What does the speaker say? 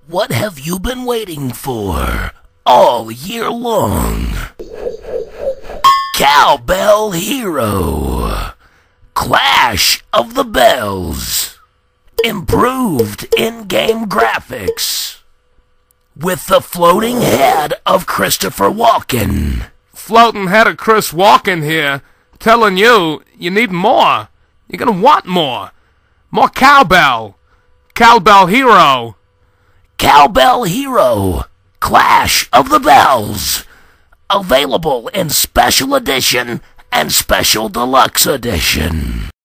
What have you been waiting for all year long? Cowbell Hero. Clash of the Bells. Improved in-game graphics. With the floating head of Christopher Walken. Floating head of Chris Walken here, telling you need more. You're gonna want more. More cowbell. Cowbell Hero. Cowbell Hero. Clash of the Bells. Available in Special Edition and Special Deluxe Edition.